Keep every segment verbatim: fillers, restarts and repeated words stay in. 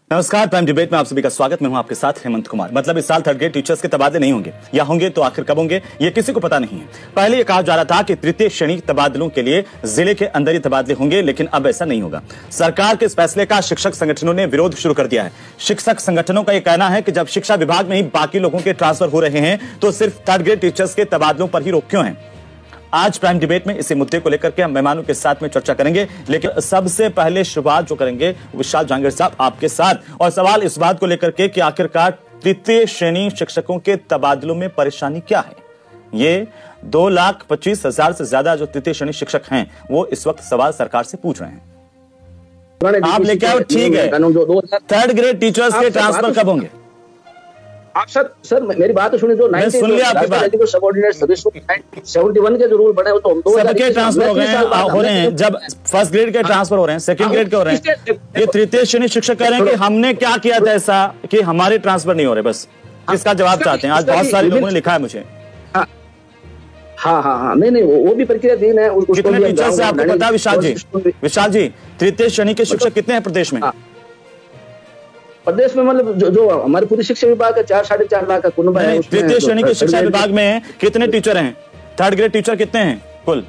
नमस्कार, prime debate में आप सभी का स्वागत। मैं हूं आपके साथ हेमंत कुमार। मतलब इस साल थर्ड ग्रेड टीचर्स के तबादले नहीं होंगे, या होंगे तो आखिर कब होंगे ये किसी को पता नहीं है। पहले ये कहा जा रहा था कि तृतीय श्रेणी तबादलों के लिए जिले के अंदर ही तबादले होंगे, लेकिन अब ऐसा नहीं होगा। सरकार के इस फैसले का शिक्षक संगठनों ने विरोध शुरू कर दिया है। शिक्षक संगठनों का यह कहना है कि जब शिक्षा विभाग में ही बाकी लोगों के ट्रांसफर हो रहे हैं तो सिर्फ थर्ड ग्रेड टीचर्स के तबादलों पर ही रोक क्यों है। आज प्राइम डिबेट में इसी मुद्दे को लेकर के हम मेहमानों के साथ में चर्चा करेंगे, लेकिन सबसे पहले शुरुआत जो करेंगे विशाल जहांगीर साहब आपके साथ, और सवाल इस बात को लेकर के कि आखिरकार तृतीय श्रेणी शिक्षकों के तबादलों में परेशानी क्या है। ये दो लाख पच्चीस हजार से ज्यादा जो तृतीय श्रेणी शिक्षक हैं वो इस वक्त सवाल सरकार से पूछ रहे हैं। आप लेके आओ, ठीक है, थर्ड ग्रेड टीचर्स के ट्रांसफर कब होंगे? आप सर सर मेरी बात तो सुनिए। जो सुन लिया आपकी बात। सबऑर्डिनेट सर्विस इकहत्तर के जो रूल बने वो तो हम दो सबके ट्रांसफर हो गए हैं, हो रहे हैं। जब फर्स्ट ग्रेड के ट्रांसफर हो रहे हैं, सेकंड ग्रेड के हो रहे हैं, ये तृतीय श्रेणी शिक्षक कह रहे हैं कि हमने क्या किया था ऐसा कि हमारे ट्रांसफर नहीं हो रहे। बस इसका जवाब चाहते हैं। आज बहुत सारे लोगों ने लिखा है मुझे। हाँ हाँ हाँ नहीं नहीं वो भी प्रक्रियाधीन है। कितने टीचर से आपको पता? विशाल जी, विशाल जी, तृतीय श्रेणी के शिक्षक कितने हैं प्रदेश में? प्रदेश में मतलब जो, जो हमारे पूरी शिक्षा विभाग का चार साढ़े चार लाख का कुनबा है। तृतीय श्रेणी के शिक्षा विभाग में कितने टीचर हैं? थर्ड ग्रेड टीचर कितने हैं कुल?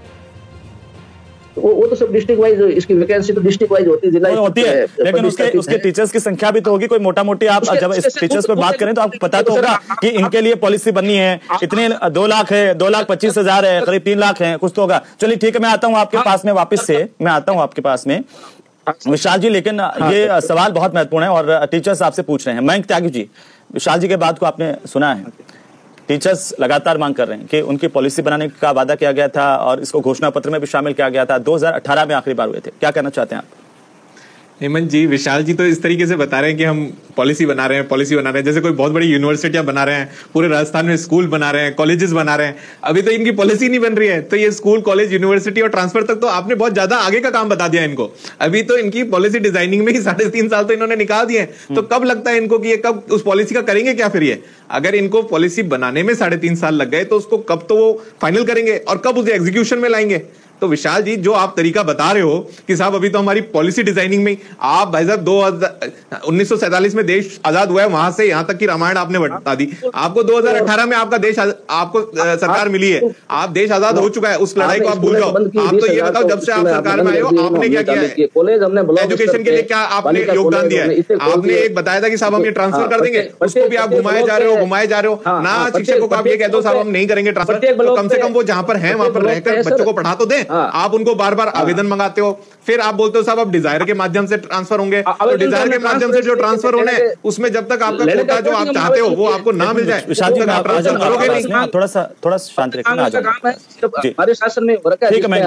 वो वो तो सब डिस्ट्रिक्ट वाइज, इसकी वैकेंसी तो डिस्ट्रिक्ट वाइज होती है, जिला होती है, लेकिन उसके उसके टीचर्स की संख्या भी तो होगी कोई मोटा मोटी। आप जब इस टीचर्स पर बात करें तो आपको पता तो होगा कि इनके लिए पॉलिसी बननी है। इतने दो लाख है, दो लाख पच्चीस हजार है, करीब तीन लाख है, कुछ तो होगा। चलिए ठीक है, मैं आता हूँ आपके पास में वापिस से, मैं आता हूँ आपके पास में विशाल जी। लेकिन ये सवाल बहुत महत्वपूर्ण है और टीचर्स आपसे पूछ रहे हैं। मयंक त्यागी जी, विशाल जी के बात को आपने सुना है। टीचर्स लगातार मांग कर रहे हैं कि उनकी पॉलिसी बनाने का वादा किया गया था और इसको घोषणा पत्र में भी शामिल किया गया था। दो हज़ार अठारह में आखिरी बार हुए थे। क्या कहना चाहते हैं आप? हेमंत जी, विशाल जी तो इस तरीके से बता रहे हैं कि हम पॉलिसी बना रहे हैं, पॉलिसी बना रहे हैं, जैसे कोई बहुत बड़ी यूनिवर्सिटियां बना रहे हैं, पूरे राजस्थान में स्कूल बना रहे हैं, कॉलेजेस बना रहे हैं। अभी तो इनकी पॉलिसी नहीं बन रही है, तो ये स्कूल, कॉलेज, यूनिवर्सिटी और ट्रांसफर तक तो आपने बहुत ज्यादा आगे का काम बता दिया इनको। अभी तो इनकी पॉलिसी डिजाइनिंग में ही साढ़े तीन साल तो इन्होंने निकाल दिए। तो कब लगता है इनको कि ये कब उस पॉलिसी का करेंगे क्या? फिर ये अगर इनको पॉलिसी बनाने में साढ़े तीन साल लग गए तो उसको कब तो वो फाइनल करेंगे और कब उसे एग्जीक्यूशन में लाएंगे? तो विशाल जी, जो आप तरीका बता रहे हो कि साहब अभी तो हमारी पॉलिसी डिजाइनिंग में, आप भाई साहब दो हजार उन्नीस सौ सैंतालीस में देश आजाद हुआ है, वहां से यहां तक की रामायण आपने बता दी। आपको दो हज़ार अठारह में आपका देश आपको सरकार मिली है, आप देश आजाद हो चुका है, उस लड़ाई को आप भूल जाओ। आप तो ये बताओ, जब से आप सरकार में आए हो आपने क्या किया है? एजुकेशन के लिए क्या आपने योगदान दिया है? आपने एक बताया था कि साहब हम ये ट्रांसफर कर देंगे, उसको भी आप घुमाए जा रहे हो, घुमाए जा रहे हो ना। शिक्षकों को आप ये कह दो साहब हम नहीं करेंगे ट्रांसफर, तो कम से कम वो जहां पर है वहां पर रहकर बच्चों को पढ़ा तो दें। आप उनको बार बार आवेदन मंगाते हो, फिर आप बोलते हो साहब अब डिजायर के माध्यम से ट्रांसफर होंगे। तो डिजायर के माध्यम से जो ट्रांसफर होने हैं उसमें जब तक आपका कोटा जो आप चाहते हो वो आपको ना मिल जाए, विशाल जी आप करोगे नहीं। थोड़ा सा थोड़ा शांत रखिए। हमारे शासन में ठीक है।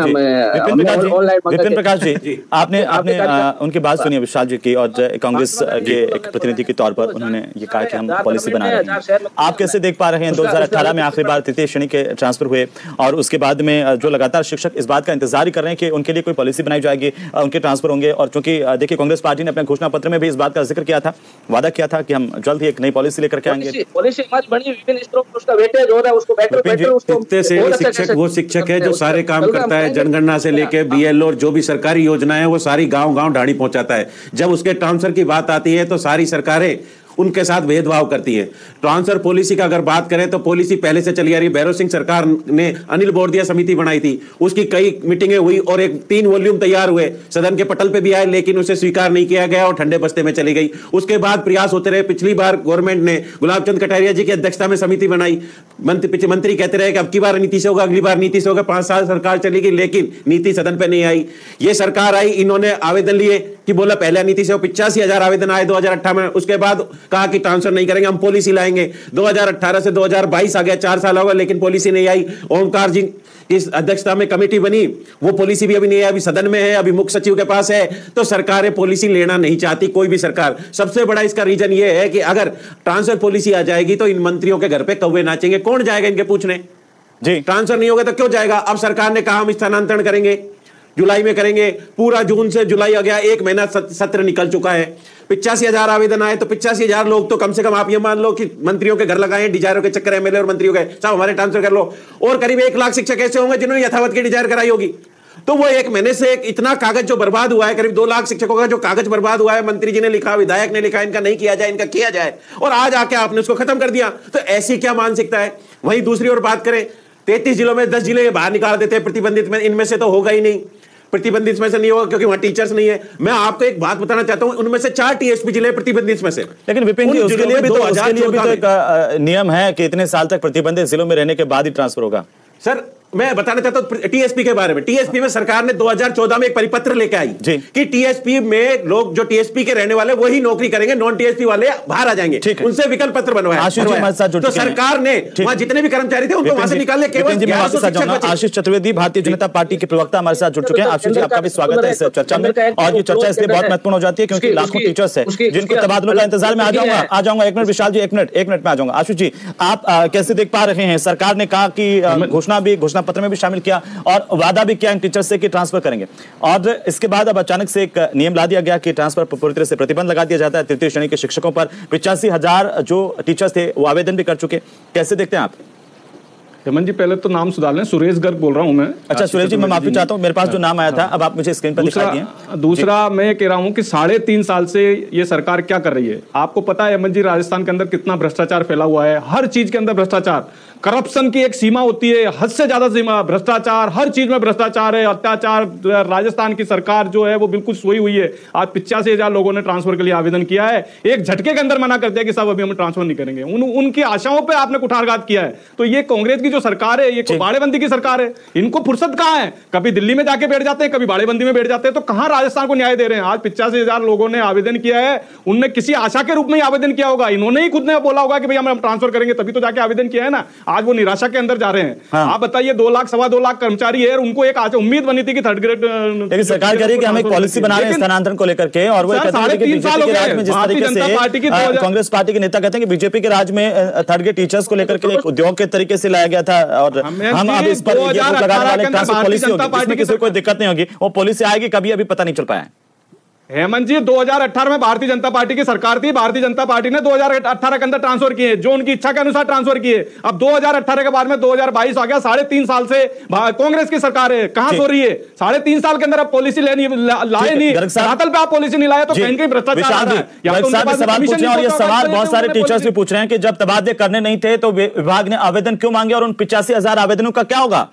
विपिन प्रकाश जी, आपने आपने उनकी बात सुनी विशाल जी की, और कांग्रेस के एक प्रतिनिधि के तौर पर उन्होंने ये कहा कि हम पॉलिसी बना रहे हैं। आप कैसे देख पा रहे हैं दो हजार अठारह में आखिरी बार तृतीय श्रेणी के ट्रांसफर हुए और उसके बाद में जो लगातार शिक्षक इस बात का इंतजार कर रहे हैं कि उनके लिए कोई पॉलिसी बनाई जाएगी, उनके ट्रांसफर होंगे। और चूंकि देखिए कांग्रेस पार्टी ने अपने घोषणा पत्र में भी इस बात का जिक्र किया था, वादा किया था कि हम जल्द ही एक नई पॉलिसी लेकर के आएंगे। पॉलिसी हमारी बनी, विभिन्न स्तरों पर उसका वेटेज हो रहा है, उसको बेटर बेटर उसको शिक्षक वो शिक्षक है जो सारे काम करता है, जनगणना से लेके बीएलओ और जो भी सरकारी योजनाएं हैं वो सारी गांव गांव ढाणी पहुंचाता है। जब उसके ट्रांसफर की बात आती है तो सारी सरकारें उनके साथ भेदभाव करती है। ट्रांसफर पॉलिसी का अगर बात करें तो पॉलिसी पहले से चली आ रही है। भैरव सिंह सरकार ने अनिल बोरदिया समिति बनाई थी, उसकी कई मीटिंगें हुई और एक तीन वॉल्यूम तैयार हुए, सदन के पटल पे भी आए, लेकिन उसे स्वीकार नहीं किया गया और ठंडे बस्ते में चली गई। उसके बाद प्रयास होते रहे। पिछली बार गवर्नमेंट ने गुलाब चंद कटारिया जी की अध्यक्षता में समिति बनाई। मंत्री मंत्री कहते रहे कि अब की बार नीति से होगा, अगली बार नीति से होगा। पांच साल सरकार चली गई, लेकिन नीति सदन पे नहीं आई। ये सरकार आई, इन्होंने आवेदन लिए कि बोला पहले नीति से पिचासी हजार आवेदन आए दो हजार अठारह में। उसके बाद कहा कि ट्रांसफर नहीं करेंगे, हम पॉलिसी लाएंगे। दो हज़ार अठारह से दो हज़ार बाईस आ गया, चार साल हो गए, लेकिन पॉलिसी नहीं आई। ओमकार जी इस अध्यक्षता में कमेटी बनी, वो पॉलिसी भी अभी नहीं है, अभी सदन में है, अभी मुख्य सचिव के पास है। तो सरकारें पॉलिसी लेना नहीं चाहती, कोई भी सरकार। सबसे बड़ा इसका रीजन ये है कि अगर ट्रांसफर पॉलिसी आ जाएगी तो इन मंत्रियों के घर पे कौवे नाचेंगे। कौन जाएगा इनके पूछने? जी, ट्रांसफर नहीं होगा तो क्यों जाएगा? अब सरकार ने कहा हम स्थानांतरण करेंगे, जुलाई में करेंगे। पूरा जून से जुलाई आ गया, एक महीना सत्र निकल चुका है। पिचासी हजार आवेदन आए तो पिचासी हजार लोग तो कम से कम आप ये मान लो कि मंत्रियों के घर लगाए, डिजायरों के चक्कर एमएलए और मंत्रियों के साहब हमारे ट्रांसफर कर लो। और करीब एक लाख शिक्षक ऐसे होंगे जिन्होंने यथावत की डिजायर कराई होगी। तो वो एक महीने से एक इतना कागज जो बर्बाद हुआ है, करीब दो लाख शिक्षकों का जो कागज बर्बाद हुआ है, मंत्री जी ने लिखा, विधायक ने लिखा, इनका नहीं किया जाए, इनका किया जाए, और आज आके आपने उसको खत्म कर दिया। तो ऐसी क्या मानसिकता है? वहीं दूसरी ओर बात करें, तैंतीस जिलों में दस जिले बाहर निकाल देते हैं प्रतिबंधित में, इनमें से तो होगा ही नहीं, प्रतिबंधित में से नहीं होगा क्योंकि वहां टीचर्स नहीं है। मैं आपको एक बात बताना चाहता हूं, उनमें से चार टीएसपी जिले प्रतिबंधित में से। लेकिन विपिन जी, उसके लिए भी तो उसके लिए भी तो एक नियम है कि इतने साल तक प्रतिबंधित जिलों में रहने के बाद ही ट्रांसफर होगा। सर मैं बताना चाहता हूं टीएसपी के बारे में। टीएसपी में सरकार ने दो हज़ार चौदह में एक परिपत्र लेके आई कि टीएसपी में लोग जो टीएसपी के रहने वाले वही नौकरी करेंगे, नॉन टीएसपी वाले बाहर आ जाएंगे, उनसे विकल्प पत्र बनवाया। तो सरकार ने वहां जितने भी कर्मचारी थे उनको वहां से निकालने केवल आशीष चतुर्वेदी भारतीय जनता पार्टी के प्रवक्ता हमारे साथ जुड़ चुके हैं। आशीष जी, आपका भी स्वागत है इस चर्चा में, और ये चर्चा इसलिए बहुत महत्वपूर्ण हो जाती है क्योंकि लाखों टीचर्स है जिनको तबादलों का इंतजार में आ जाऊंगा आ जाऊंगा एक मिनट विशाल जी, एक मिनट एक मिनट में आ जाऊंगा। आशीष जी, आप कैसे देख पा रहे हैं? सरकार ने कहा कि घोषणा भी घोषणा पत्र में भी शामिल किया और वादा भी किया इन टीचर्स से कि ट्रांसफर करेंगे, और इसके बाद अब अचानक से एक नियम ला दिया गया कि ट्रांसफर पर पूरी तरह से प्रतिबंध लगा दिया जाता है। तृतीय श्रेणी के शिक्षकों पर पिचासी हजार जो टीचर्स थे वो आवेदन भी कर चुके। कैसे देखते हैं आप? हेमंत जी, पहले तो नाम सुधार लें, सुरेश गर्ग बोल रहा हूं मैं। अच्छा सुरेश जी, मैं माफी चाहता हूं, मेरे पास जो नाम आया था अब आप मुझे स्क्रीन पर दिखा दिए। दूसरा मैं कह रहा हूं कि साढ़े तीन साल से ये सरकार क्या कर रही है? आपको पता है हेमंत जी, राजस्थान के अंदर कितना भ्रष्टाचार फैला हुआ है, हर चीज के अंदर भ्रष्टाचार, करप्शन की एक सीमा होती है, हद से ज्यादा सीमा, भ्रष्टाचार, हर चीज में भ्रष्टाचार है, अत्याचार। राजस्थान की सरकार जो है वो बिल्कुल सोई हुई है। आज पिचासी हजार लोगों ने ट्रांसफर के लिए आवेदन किया है, एक झटके के अंदर मना कर दिया कि साहब अभी हम ट्रांसफर नहीं करेंगे। उन, उनकी आशाओं पे आपने कुठारघात किया है। तो ये कांग्रेस की जो सरकार है, ये बाड़ेबंदी की सरकार है, इनको फुर्सत कहां है? कभी दिल्ली में जाके बैठ जाते हैं, कभी बाड़ेबंदी में बैठ जाते हैं, तो कहां राजस्थान को न्याय दे रहे हैं? आज पिचासी हजार लोगों ने आवेदन किया है, उनने किसी आशा के रूप में आवेदन किया होगा, इन्होंने ही खुद ने बोला होगा कि भाई हम ट्रांसफर करेंगे, तभी तो जाके आवेदन किया है ना। आज वो निराशा के अंदर जा रहे हैं। हाँ। आप बताइए, दो लाख सवा दो लाख कर्मचारी है, उनको एक आज उम्मीद बनी थी कि थर्ड ग्रेड, लेकिन सरकार कह रही है कि हम एक पॉलिसी बना रहे हैं स्थानांतरण को लेकर के, और वो साढ़े तीन साल हो गए जिस तरीके से कांग्रेस पार्टी के नेता कहते हैं कि बीजेपी के राज में थर्ड ग्रेड टीचर्स को लेकर के एक उद्योग के तरीके से लाया गया था, और हम अब इस पर लगाने वाले ट्रांसफर पॉलिसी होगी, इसमें किसी को कोई दिक्कत नहीं होगी, वो पॉलिसी आएगी कभी, अभी पता नहीं चल पाया। हेमंत जी, दो हज़ार अठारह में भारतीय जनता पार्टी की सरकार थी, भारतीय जनता पार्टी ने दो हज़ार अठारह के अंदर ट्रांसफर किए, जो उनकी इच्छा के अनुसार ट्रांसफर किए। अब दो हज़ार अठारह के बाद में दो हज़ार बाईस आ गया, साढ़े तीन साल से कांग्रेस की सरकार है, कहां सो रही है? साढ़े तीन साल के अंदर आप पॉलिसी लेनी लाए नहीं, धरातल पे आप पॉलिसी नहीं लाए, तो कहीं कहीं भ्रष्टाचार है। सवाल पूछ रहे हैं, और ये सवाल बहुत सारे टीचर्स भी पूछ रहे हैं कि जब तबादले करने नहीं थे तो विभाग ने आवेदन क्यों मांगे, और उन पिचासी हजार आवेदनों का क्या होगा?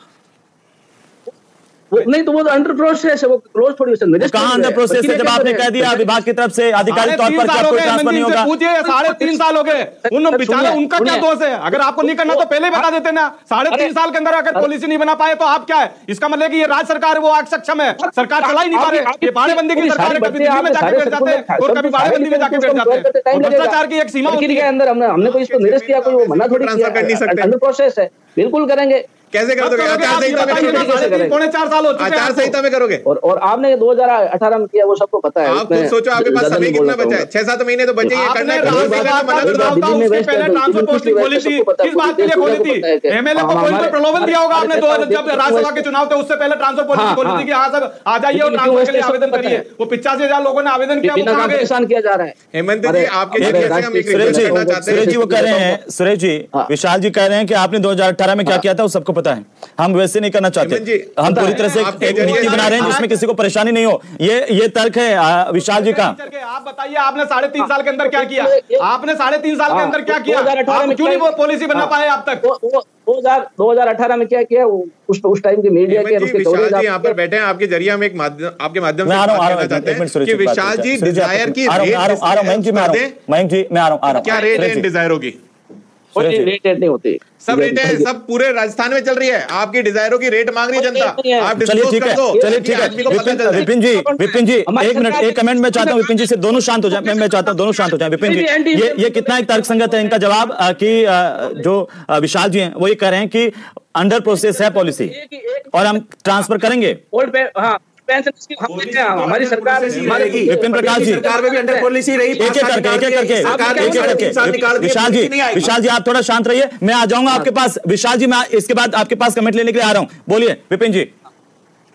नहीं तो वो तो अंडर प्रोसेस है, वो क्लोज थोड़ी है। कहां अंडर प्रोसेस है? जब आपने कह दिया विभाग की तरफ से आधिकारिक तौर पर क्या कोई ट्रांसफर नहीं होगा। पूछिए, साढ़े तीन साल हो गए, उन बेचारे उनका क्या दोष है? अगर आपको नहीं करना तो पहले ही बता देते ना। साढ़े तीन साल के अंदर अगर पॉलिसी नहीं बना पाए तो आप क्या है? इसका मतलब कि ये राज्य सरकार है वो सक्षम है, सरकार चला ही नहीं पा रही। ये बाड़ेबंदी की सरकार है, कभी दिल्ली में जाके बैठ जाते हैं और कभी बाड़ेबंदी में जाके बैठ जाते हैं। भ्रष्टाचार की एक सीमा होती है। अंदर हमने हमने कोई इसको निरस्त किया, कोई वो मना थोड़ी किया, अंडर प्रोसेस है, बिल्कुल करेंगे। कैसे कर दोगे? आचार संहिता में पौने चार साल हो चुके हैं, आचार संहिता में करोगे। और और आपने दो हज़ार अठारह में किया, वो सबको पता है। आप खुद सोचो, आपके पास समय कितना बचा है? छह सात महीने तो बचे ही करना है। ट्रांसफर पोस्टिंग खोली थी, किस बात के लिए खोली थी? एमएलए को कोई तो प्रलोभन दिया होगा आपने, जब राज्यसभा के चुनाव थे उससे पहले ट्रांसफर पोस्टिंग खोली थी कि हाँ सर आ जाइए और ट्रांसफर के लिए आवेदन करिए। वो पिचासी हजार लोगों ने आवेदन किया, परेशान किया जा रहा है। हेमंत जी, आपके सुरेश जी वो कह रहे हैं, सुरेश जी विशाल जी कह रहे हैं कि आपने दो हजार अठारह में क्या किया था वो सबको पता है, हम वैसे नहीं करना चाहते, हम पूरी तरह से एक नीति बना रहे हैं जिसमें किसी को परेशानी नहीं हो। ये ये तर्क है विशाल जी का। आप बताइए, आपने साढ़े तीन साल के अंदर क्या किया? आपने साढ़े तीन साल के अंदर क्या किया? आप क्यों नहीं वो पॉलिसी बना पाए आप तक? दो हज़ार अठारह में क्या किया? उस उस टाइम के मीडिया के उसके विशाल जी यहाँ पर बैठे हैं, आपके जरिए हम एक माध्यम आपके माध्यम से बात करना चाहते हैं कि विशाल जी डिजायर की रेट, मयंक जी मैं आ रहा हूँ, मयंक जी मैं आ रहा हूँ, क्या रेट है डिजायरों की? रेट नहीं होती, सब रेट है, सब पूरे राजस्थान में चल रही है। आपकी डिजायरों की रेट मांग रही है जनता, आप चलिए ठीक है, चलिए ठीक है। विपिन जी, विपिन जी एक मिनट, एक कमेंट में चाहता हूँ विपिन जी से, दोनों शांत हो जाए, मैं मैं चाहता हूँ दोनों शांत हो जाए। विपिन जी, ये ये कितना एक तर्कसंगत है इनका जवाब कि जो विशाल जी हैं वो ये कह रहे हैं कि अंडर प्रोसेस है पॉलिसी और हम ट्रांसफर करेंगे। हमारी सरकार विपिन प्रकाश जी, सरकार में भी अंडर पॉलिसी रही, एक एक करके एक एक करके एक एक करके विशाल जी, विशाल जी आप थोड़ा शांत रहिए, मैं आ जाऊंगा आपके पास। विशाल जी मैं इसके बाद आपके पास कमेंट लेने के लिए आ रहा हूं, बोलिए विपिन जी।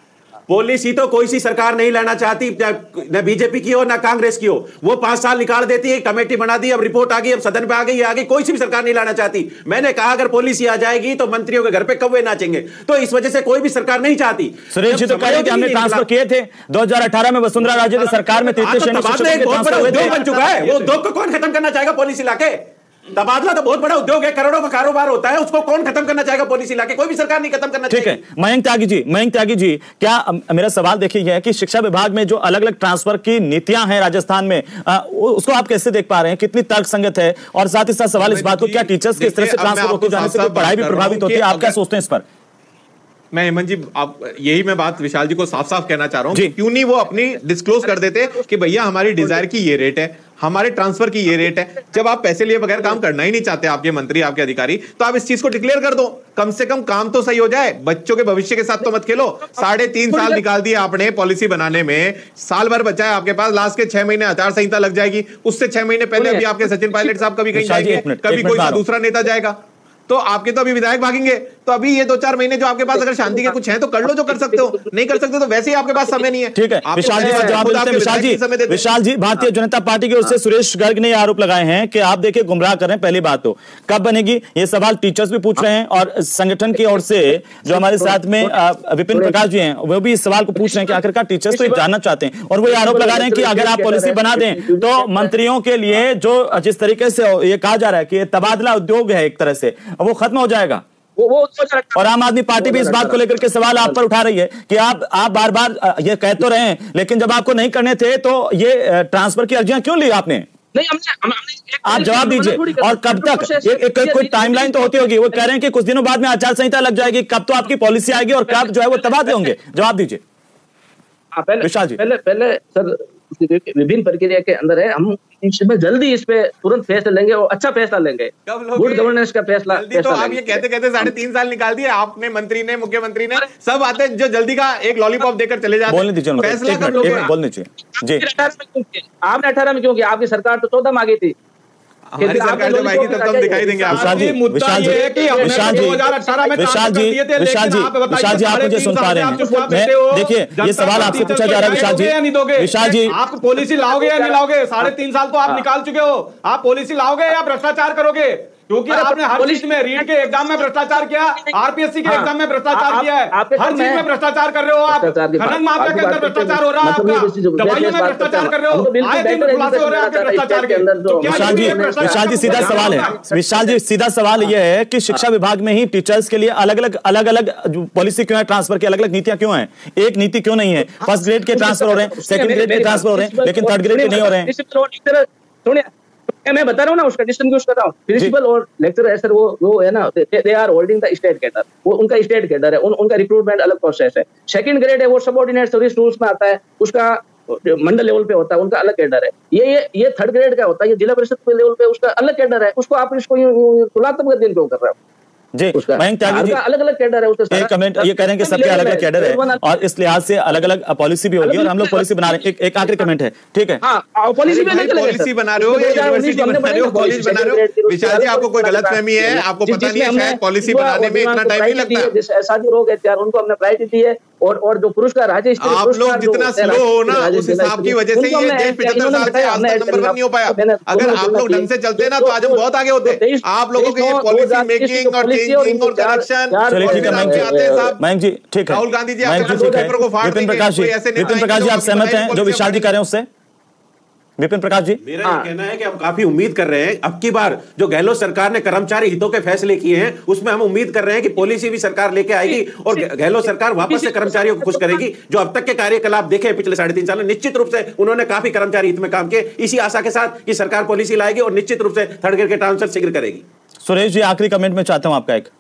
पॉलिसी तो कोई सी सरकार नहीं लाना चाहती, न बीजेपी की हो ना कांग्रेस की हो। वो पांच साल निकाल देती है, कमेटी बना दी, अब रिपोर्ट आ गई, अब सदन पे आ गई, आ गई, कोई सी भी सरकार नहीं लाना चाहती। मैंने कहा अगर पॉलिसी आ जाएगी तो मंत्रियों के घर पे कौवे नाचेंगे, तो इस वजह से कोई भी सरकार नहीं चाहती। सुरेश जी तो कह रहे हैं कि हमने ट्रांसफर किए थे दो हजार अठारह में वसुंधरा राजे की सरकार में तृतीय श्रेणी उद्योग बन चुका है, वो उद्योग को कौन खत्म करना चाहेगा पॉलिसी लाके? तबादला तो बहुत बड़ा उद्योग है, करोड़ों का कारोबार होता है, उसको कौन खत्म करना चाहेगा पॉलिसी लाके? कोई भी सरकार नहीं खत्म करना ठीक है। मयंक त्यागी जी, मयंक त्यागी जी, क्या मेरा सवाल देखिए यह है कि शिक्षा विभाग में जो अलग अलग ट्रांसफर की नीतियां हैं राजस्थान में, आ, उसको आप कैसे देख पा रहे हैं? कितनी तर्कसंगत है? और साथ ही साथ सवाल इस बात को, क्या टीचर्स की इस तरह से ट्रांसफर होते जाने से पढ़ाई भी प्रभावित होती है? आप क्या सोचते हैं इस पर? मैं हेमंत जी, आप यही मैं बात विशाल जी को साफ साफ कहना चाह रहा हूं, क्यों नहीं वो अपनी डिस्क्लोज कर देते कि भैया हमारी डिजायर की ये रेट है, हमारे ट्रांसफर की ये रेट है। जब आप पैसे लिए बगैर काम करना ही नहीं चाहते आपके मंत्री, आपके अधिकारी, तो आप इस चीज को डिक्लेयर कर दो, कम से कम काम तो सही हो जाए। बच्चों के भविष्य के साथ तो मत खेलो। साढ़े तीन साल निकाल दिए आपने पॉलिसी बनाने में, साल भर बचा है आपके पास, लास्ट के छह महीने आचार संहिता लग जाएगी, उससे छह महीने पहले अभी आपके सचिन पायलट साहब कभी कहीं जाएंगे, कभी कोई दूसरा नेता जाएगा, तो आपके तो अभी विधायक भागेंगे। तो अभी ये दो चार महीने जो आपके पास अगर शांति के कुछ हैं तो कर लो जो कर सकते हो, नहीं कर सकते तो वैसे ही आपके पास समय नहीं है। ठीक है, विशाल जी का जवाब देते हैं। विशाल जी, विशाल जी, भारतीय जनता पार्टी की ओर से सुरेश गर्ग ने आरोप लगाए हैं कि आप देखिए गुमराह कर रहे हैं। पहली बात तो कब बनेगी, ये सवाल टीचर्स भी पूछ रहे हैं, और संगठन की ओर से जो हमारे साथ में विपिन प्रकाश जी हैं वो भी इस सवाल को पूछ रहे हैं कि आखिरकार टीचर्स तो जानना चाहते हैं, और वो ये आरोप लगा रहे हैं कि अगर आप पॉलिसी बना दें तो मंत्रियों के लिए जो जिस तरीके से ये कहा जा रहा है कि तबादला उद्योग है एक तरह से, वो खत्म हो जाएगा। वो, वो और आम आदमी पार्टी भी इस बात को लेकर के सवाल आप पर उठा रही है कि आप आप बार बार ये कह तो रहे हैं, लेकिन जब आपको नहीं करने थे तो ये ट्रांसफर की अर्जियां क्यों ली आपने? नहीं, हमने, हमने आप जवाब दीजिए। और कब तक? एक कोई टाइमलाइन तो होती होगी। वो कह रहे हैं कि कुछ दिनों बाद में आचार संहिता लग जाएगी, कब तो आपकी पॉलिसी आएगी और कब जो है वो तबादले होंगे? जवाब दीजिए विशाल जी। पहले पहले सर विभिन्न प्रक्रिया के अंदर है, हम इसमें जल्दी इस पे तुरंत फैसला लेंगे और अच्छा फैसला लेंगे, गुड गवर्नेंस का फैसला। तो आप ये कहते कहते साढ़े तीन साल निकाल दिए आपने, मंत्री ने, मुख्यमंत्री ने, सब आते जो जल्दी का एक लॉलीपॉप देकर चले जाते। बोलने दीजिए, फैसला कब लोगे? बोलने दीजिए जी। आपने अठारह में क्यों किया? आपकी सरकार तो चौदह में आ गई थी। हमारी सरकार जब आएगी तब हम दिखाई देंगे। विशाल जी, विशाल जी, विशाल जी, विशाल जी, विशाल जी, विशाल जी, आप मुझे सुन पा रहे हैं? देखिए ये सवाल आपसे पूछा जा रहा है विशाल जी। विशाल जी, आप पॉलिसी लाओगे या नहीं लाओगे? साढ़े तीन साल तो आप निकाल चुके हो, आप पॉलिसी लाओगे या भ्रष्टाचार करोगे? क्योंकि आपने हर चीज में, रीड के एग्जाम में भ्रष्टाचार किया, आरपीएससी के एग्जाम में भ्रष्टाचार किया है, हर चीज में भ्रष्टाचार कर रहे हो आप। खनन माफिया के अंदर भ्रष्टाचार हो रहा है आपका, दवाइयों में भ्रष्टाचार कर रहे हो, आए दिन खुलासे हो रहे हैं आपके भ्रष्टाचार के। विशाल जी, विशाल जी सीधा सवाल है, विशाल जी सीधा सवाल यह है कि शिक्षा विभाग में ही टीचर्स के लिए अलग अलग अलग अलग पॉलिसी क्यों है, ट्रांसफर की अलग अलग नीतियां क्यों हैं? एक नीति क्यों नहीं है? फर्स्ट ग्रेड के ट्रांसफर हो रहे हैं, सेकंड ग्रेड के ट्रांसफर हो रहे हैं, लेकिन थर्ड ग्रेड के नहीं हो रहे हैं। मैं बता रहा हूँ ना, उसका डिस्टिंग्विश कर रहा हूँ। प्रिंसिपल और लेक्चरर है सर, वो वो है ना, they are holding the state cadre, वो उनका स्टेट कैडर है, उन, उनका रिक्रूटमेंट अलग प्रोसेस है। सेकंड ग्रेड है वो सबऑर्डिनेट सर्विस रूल्स में आता है, उसका मंडल लेवल पे होता है, उनका अलग कैडर है। ये ये ये थर्ड ग्रेड का होता है, ये जिला परिषद के लेवल पे उसका अलग कैडर है। उसको आप इसको तुलनात्मक दिन क्यों कर रहे हो? जी, मयंक त्यागी जी, अलग अलग कैडर है उसका। एक कमेंट ये कह रहे हैं कि सबके अलग अलग कैडर है और इस लिहाज से अलग अलग पॉलिसी भी होगी और हम लोग पॉलिसी बना रहे हैं। एक एक आखिरी कमेंट है, ठीक है? हाँ, पॉलिसी में पॉलिसी बना रहे हो, यूनिवर्सिटी बना रहे हो, कॉलेज बना रहे हो। विशाल जी, आपको कोई गलतफहमी है? आपको पता नहीं है शायद पॉलिसी बनाने में इतना टाइम नहीं लगता? जैसे ऐसा जो लोग हैं उनको हमने प्रायोरिटी दी है, और और जो पुरस्कार राज्य स्तरीय आप लोग जितना स्लो हो ना, उस हिसाब की वजह से ये देश पचहत्तर साल से आज तक नंबर वन नहीं हो पाया। अगर आप लोग ढंग से चलते ना तो आज हम बहुत आगे होते। आप लोगों की ये पॉलिसी मेकिंग और चेंजिंग और करप्शन, चलिए ठीक है मयंक जी, मयंक जी ठीक है, राहुल गांधी जी, मयंक जी ठीक है, विपिन प्रकाश जी, विपिन प्रकाश जी आप सहमत हैं जो विशाल जी कह रहे हैं उससे? विपिन प्रकाश जी, मेरा ये कहना है कि हम काफी उम्मीद कर रहे हैं अब की बार जो गहलोत सरकार ने कर्मचारी हितों के फैसले किए हैं उसमें हम उम्मीद कर रहे हैं कि पॉलिसी भी सरकार लेके आएगी और गहलोत सरकार वापस से कर्मचारियों को खुश करेगी। जो अब तक के कार्यकलाप देखे पिछले साढ़े तीन साल में, निश्चित रूप से उन्होंने काफी कर्मचारी हित में काम किए। इसी आशा के साथ कि सरकार पॉलिसी लाएगी और निश्चित रूप से थर्ड ग्रेड के ट्रांसफर शीघ्र करेगी। सुरेश जी, आखिरी कमेंट में चाहता हूं आपका एक।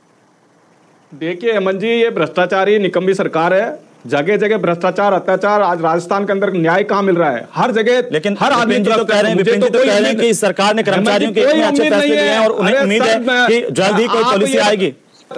देखिए हेमंत जी, ये भ्रष्टाचारी निकम्मी सरकार है, जगह जगह भ्रष्टाचार, अत्याचार। आज राजस्थान के अंदर न्याय कहां मिल रहा है? हर जगह, लेकिन हर आदमी तो कह रहे हैं, विपिन जी तो कह रहे हैं कि सरकार ने कर्मचारियों के इतने अच्छे फैसले लिए हैं और उन्हें उम्मीद है कि जल्द ही कोई पॉलिसी आएगी।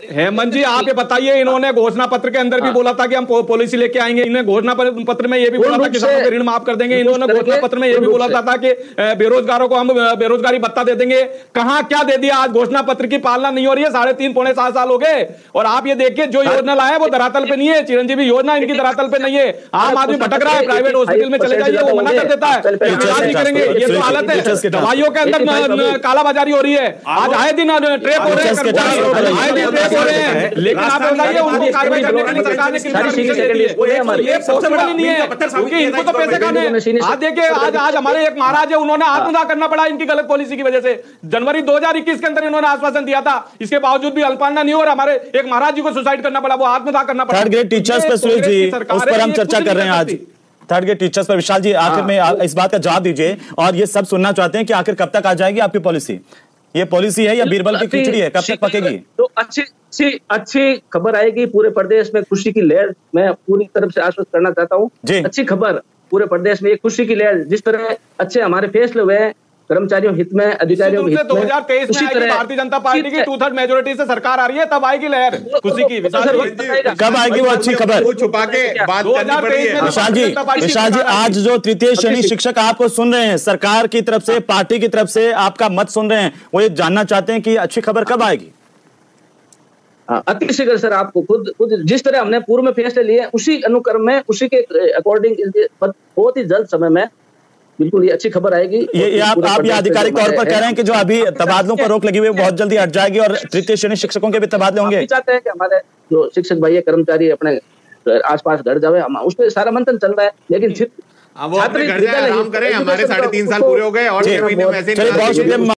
हेमंत जी आप ये बताइए, इन्होंने घोषणा पत्र के अंदर भी बोला था कि हम पॉलिसी लेके आएंगे, इन्हें घोषणा पत्र में ये भी बोला था किसानों के ऋण माफ कर देंगे, इन्होंने घोषणा पत्र में ये भी बोला था कि बेरोजगारों को हम बेरोजगारी भत्ता दे देंगे। कहां क्या दे दिया? आज घोषणा पत्र की पालना नहीं हो रही है, साढ़े तीन पौने सात साल हो गए और आप ये देखिए जो योजना लाए वो धरातल पे नहीं है। चिरंजीवी योजना इनकी धरातल पे नहीं है। आम आदमी भटक रहा है, प्राइवेट हॉस्पिटल में चले जाइए वो मना कर देता है, इलाज नहीं करेंगे। ये तो हालत है, दवाइयों के अंदर कालाबाजारी हो रही है। आज आए दिन ट्रेप हो रहे हैं, आए दिन ट्रेप हो रहे हैं, लेकिन आप बताइए उनको कार्रवाई करने के लिए सरकार ने कितना ये पॉसिबल ही नहीं है, क्योंकि इनको तो पैसे खाने हैं। आज देखिए आज आज हमारे एक महाराज है, उन्होंने आत्मदाह करना पड़ा इनकी गलत पॉलिसी की वजह से। जनवरी दो हज़ार इक्कीस के अंदर इन्होंने आश्वासन दिया था, इसके बावजूद भी अल्पान्ना नहीं हो और हमारे एक महाराज जी को सुसाइड करना पड़ा, वो आत्मदाह करना पड़ा। थर्ड ग्रेड टीचर्स पे सुरेश जी, उस पर हम चर्चा कर रहे हैं आज। थर्ड ग्रेड टीचर्स पर विशाल जी आखिर में इस बात का जवाब दीजिए, और ये सब सुनना चाहते हैं कि आखिर कब तक आ जाएगी आपकी पॉलिसी? ये पॉलिसी है या बीरबल की खिचड़ी है, कब तक पकेगी? तो अच्छी अच्छी अच्छी खबर आएगी, पूरे प्रदेश में खुशी की लहर मैं पूरी तरफ से आश्वस्त करना चाहता हूँ। अच्छी खबर पूरे प्रदेश में, एक खुशी की लहर, जिस तरह अच्छे हमारे फैसले हुए हैं कर्मचारियों हित में, अधिकारियों के हित में। दो हज़ार तेईस में आएगी भारतीय जनता पार्टी की टू थर्ड मेजोरिटी से सरकार आ रही है, तब आएगी लहर खुशी की। कब आएगी वो अच्छी खबर? छुपा के बात करनी पड़ी है। विशाल जी, विशाल जी आज जो तृतीय श्रेणी शिक्षक आपको सुन रहे हैं, सरकार की तरफ से, पार्टी की तरफ से आपका मत सुन रहे हैं, वो ये जानना चाहते हैं कि अच्छी खबर कब आएगी? अति शीघ्र सर, आपको खुद खुद जिस तरह हमने पूर्व में फैसले लिए उसी अनुक्रम में, उसी के अकॉर्डिंग बहुत ही जल्द समय में बिल्कुल ये अच्छी खबर आएगी। ये, ये आप आप ये आधिकारिक तौर पर कह रहे हैं कि जो अभी तबादलों पर रोक लगी हुई है बहुत जल्दी हट जाएगी और तृतीय श्रेणी शिक्षकों के भी तबादले होंगे? चाहते हैं कि हमारे जो शिक्षक भाई कर्मचारी अपने आसपास घर जावे, हम उस पर सारा मंथन चल रहा है, लेकिन वो अपने घर जाए आराम करें। हमारे साढ़े तीन साल पूरे हो गए और छह महीने में ऐसे